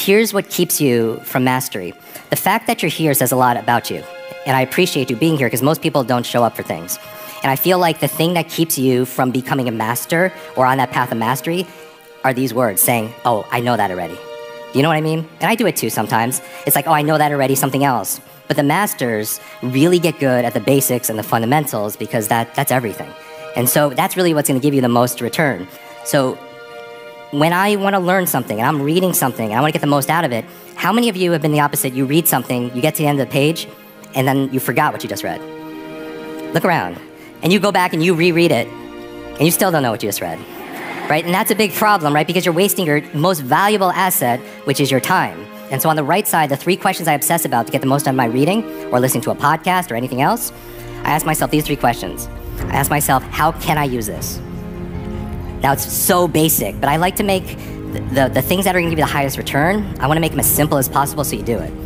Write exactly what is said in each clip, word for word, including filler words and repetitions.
here's what keeps you from mastery. The fact that you're here says a lot about you. And I appreciate you being here because most people don't show up for things. And I feel like the thing that keeps you from becoming a master or on that path of mastery are these words saying, oh, I know that already. You know what I mean? And I do it too sometimes. It's like, oh, I know that already, something else. But the masters really get good at the basics and the fundamentals because that, that's everything. And so that's really what's going to give you the most return. So when I want to learn something and I'm reading something and I want to get the most out of it, how many of you have been the opposite? You read something, you get to the end of the page, and then you forgot what you just read. Look around. And you go back and you reread it, and you still don't know what you just read. Right? And that's a big problem, right? Because you're wasting your most valuable asset, which is your time. And so on the right side, the three questions I obsess about to get the most out of my reading or listening to a podcast or anything else, I ask myself these three questions. I ask myself, how can I use this? Now, it's so basic, but I like to make the, the, the things that are going to give you the highest return, I want to make them as simple as possible so you do it.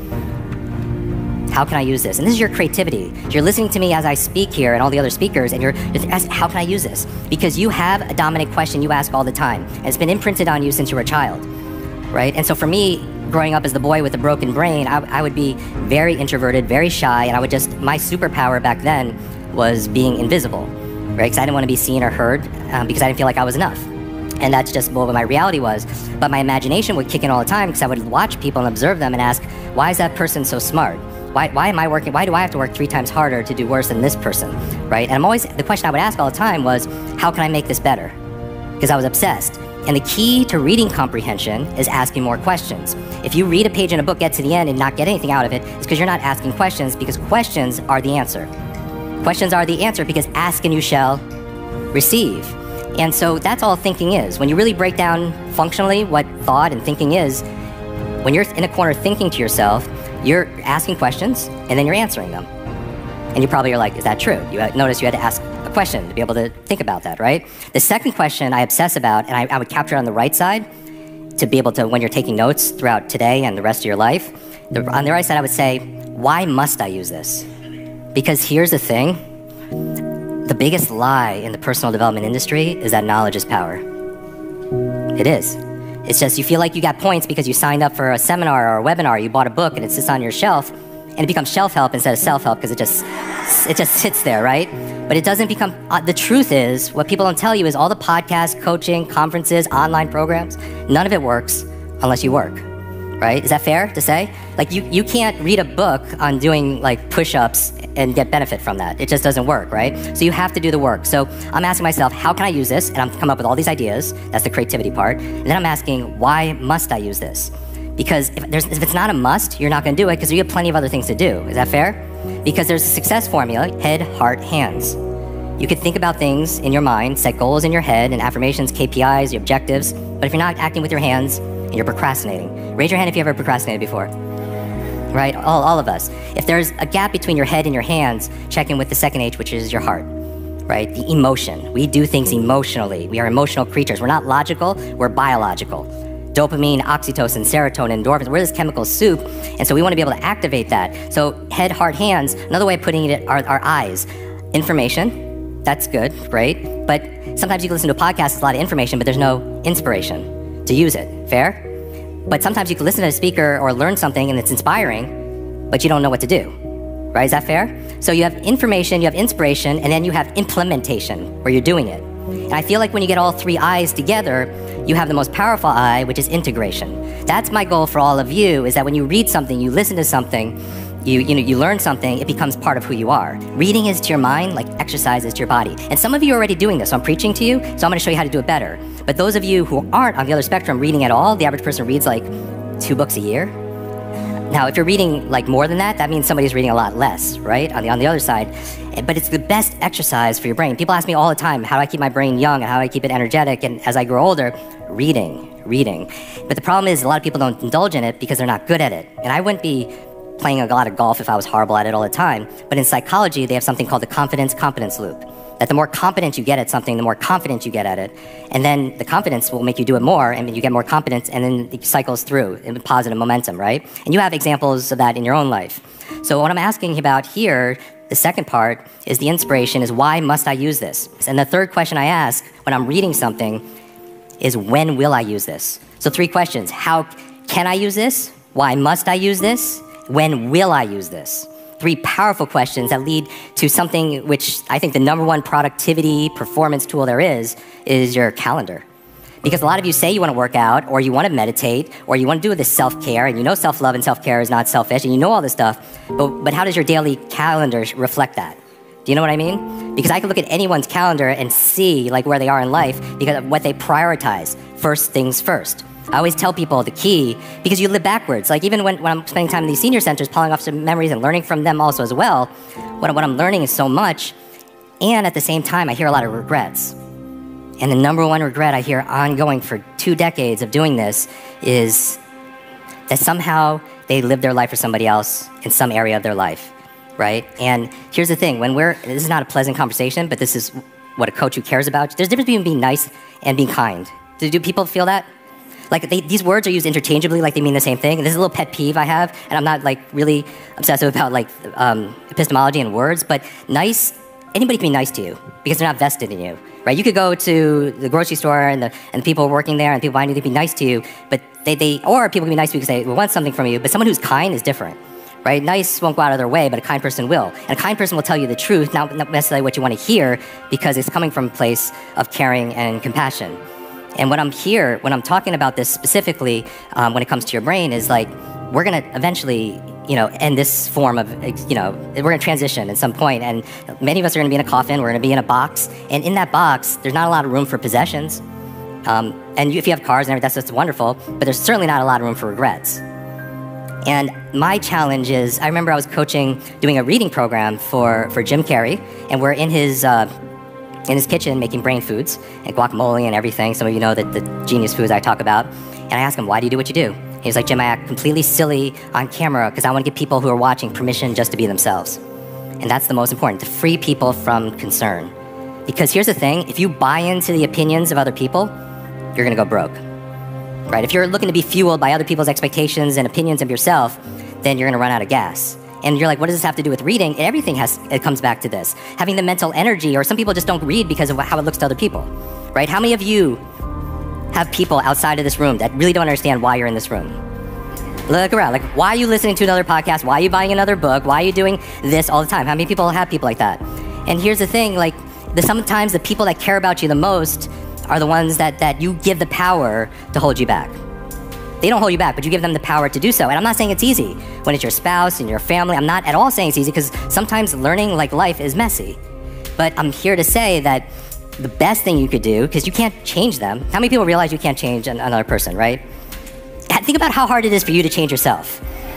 How can I use this? And this is your creativity. You're listening to me as I speak here and all the other speakers, and you're just asking, how can I use this? Because you have a dominant question you ask all the time, and it's been imprinted on you since you were a child, right? And so for me, growing up as the boy with the broken brain, I, I would be very introverted, very shy, and I would just, my superpower back then was being invisible, right? Because I didn't want to be seen or heard um, because I didn't feel like I was enough. And that's just what my reality was. But my imagination would kick in all the time because I would watch people and observe them and ask, why is that person so smart? Why, why am I working, why do I have to work three times harder to do worse than this person, right? And I'm always, the question I would ask all the time was, how can I make this better? Because I was obsessed. And the key to reading comprehension is asking more questions. If you read a page in a book, get to the end and not get anything out of it, it's because you're not asking questions, because questions are the answer. Questions are the answer because ask and you shall receive. And so that's all thinking is. When you really break down functionally what thought and thinking is, when you're in a corner thinking to yourself, you're asking questions and then you're answering them. And you probably are like, is that true? You notice you had to ask a question to be able to think about that, right? The second question I obsess about, and I, I would capture it on the right side to be able to, when you're taking notes throughout today and the rest of your life, the, on the right side I would say, why must I use this? Because here's the thing, the biggest lie in the personal development industry is that knowledge is power. It is. It's just you feel like you got points because you signed up for a seminar or a webinar, you bought a book and it sits on your shelf, and it becomes shelf-help instead of self-help because it just, it just sits there, right? But it doesn't become, uh, the truth is, what people don't tell you is all the podcasts, coaching, conferences, online programs, none of it works unless you work, right? Is that fair to say? Like you, you can't read a book on doing like push-ups and get benefit from that. It just doesn't work, right? So you have to do the work. So I'm asking myself, how can I use this? And I'm coming up with all these ideas. That's the creativity part. And then I'm asking, why must I use this? Because if, there's, if it's not a must, you're not gonna do it because you have plenty of other things to do. Is that fair? Because there's a success formula, head, heart, hands. You could think about things in your mind, set goals in your head and affirmations, K P Is, your objectives, but if you're not acting with your hands and you're procrastinating, raise your hand if you ever procrastinated before. Right, all, all of us. If there's a gap between your head and your hands, check in with the second H, which is your heart, right? The emotion. We do things emotionally. We are emotional creatures. We're not logical, we're biological. Dopamine, oxytocin, serotonin, endorphins, we're this chemical soup, and so we want to be able to activate that. So head, heart, hands, another way of putting it are our eyes. Information, that's good, right? But sometimes you can listen to a podcast, it's a lot of information, but there's no inspiration to use it. Fair? But sometimes you can listen to a speaker or learn something and it's inspiring, but you don't know what to do, right? Is that fair? So you have information, you have inspiration, and then you have implementation, where you're doing it. And I feel like when you get all three I's together, you have the most powerful I, which is integration. That's my goal for all of you, is that when you read something, you listen to something, you, you know, you learn something, it becomes part of who you are. Reading is to your mind like exercise is to your body. And some of you are already doing this, so I'm preaching to you, so I'm gonna show you how to do it better. But those of you who aren't on the other spectrum reading at all, the average person reads like two books a year. Now, if you're reading like more than that, that means somebody's reading a lot less, right? On the, on the other side. But it's the best exercise for your brain. People ask me all the time, how do I keep my brain young and how do I keep it energetic? And as I grow older, reading, reading. But the problem is a lot of people don't indulge in it because they're not good at it. And I wouldn't be playing a lot of golf if I was horrible at it all the time. But in psychology, they have something called the confidence-competence loop. That the more confident you get at something, the more confident you get at it. And then the confidence will make you do it more, and you get more confidence, and then it cycles through in positive momentum, right? And you have examples of that in your own life. So what I'm asking about here, the second part, is the inspiration, is why must I use this? And the third question I ask when I'm reading something is when will I use this? So three questions. How Can I use this? Why must I use this? When will I use this? Three powerful questions that lead to something which I think the number one productivity performance tool there is, is your calendar. Because a lot of you say you want to work out, or you want to meditate, or you want to do this self-care, and you know self-love and self-care is not selfish, and you know all this stuff, but, but how does your daily calendar reflect that? Do you know what I mean? Because I can look at anyone's calendar and see like where they are in life because of what they prioritize. First things first. I always tell people the key, because you live backwards. Like even when, when I'm spending time in these senior centers, pulling off some memories and learning from them also as well, what, what I'm learning is so much, and at the same time, I hear a lot of regrets. And the number one regret I hear ongoing for two decades of doing this is that somehow they lived their life for somebody else in some area of their life, right? And here's the thing, when we're, this is not a pleasant conversation, but this is what a coach who cares about. There's a difference between being nice and being kind. Do, do people feel that? Like they, these words are used interchangeably, like they mean the same thing. And this is a little pet peeve I have, and I'm not like really obsessive about like um, epistemology and words, but nice, anybody can be nice to you because they're not vested in you, right? You could go to the grocery store and the, and the people working there and people behind you, they'd be nice to you, but they, they, or people can be nice to you because they want something from you, but someone who's kind is different, right? Nice won't go out of their way, but a kind person will. And a kind person will tell you the truth, not, not necessarily what you want to hear, because it's coming from a place of caring and compassion. And what I'm here, when I'm talking about this specifically, um, when it comes to your brain, is like, we're gonna eventually, you know, end this form of, you know, we're gonna transition at some point, and many of us are gonna be in a coffin, we're gonna be in a box, and in that box, there's not a lot of room for possessions. Um, and if you have cars and everything, that's, that's wonderful, but there's certainly not a lot of room for regrets. And my challenge is, I remember I was coaching, doing a reading program for, for Jim Carrey, and we're in his, uh, in his kitchen making brain foods and guacamole and everything. Some of you know the, the genius foods I talk about. And I asked him, why do you do what you do? He was like, Jim, I act completely silly on camera because I want to give people who are watching permission just to be themselves. And that's the most important, to free people from concern. Because here's the thing, if you buy into the opinions of other people, you're gonna go broke, right? If you're looking to be fueled by other people's expectations and opinions of yourself, then you're gonna run out of gas. And you're like, what does this have to do with reading? Everything has, it comes back to this. Having the mental energy, or some people just don't read because of how it looks to other people, right? How many of you have people outside of this room that really don't understand why you're in this room? Look around, like, why are you listening to another podcast? Why are you buying another book? Why are you doing this all the time? How many people have people like that? And here's the thing, like, the, sometimes the people that care about you the most are the ones that, that you give the power to hold you back. They don't hold you back, but you give them the power to do so. And I'm not saying it's easy. When it's your spouse and your family, I'm not at all saying it's easy, because sometimes learning like life is messy. But I'm here to say that the best thing you could do, because you can't change them. How many people realize you can't change another person, right? Think about how hard it is for you to change yourself,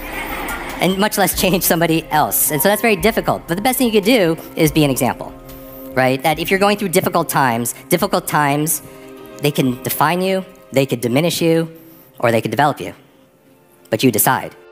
and much less change somebody else. And so that's very difficult. But the best thing you could do is be an example, right? That if you're going through difficult times, difficult times, they can define you, they could diminish you, or they could develop you. But you decide.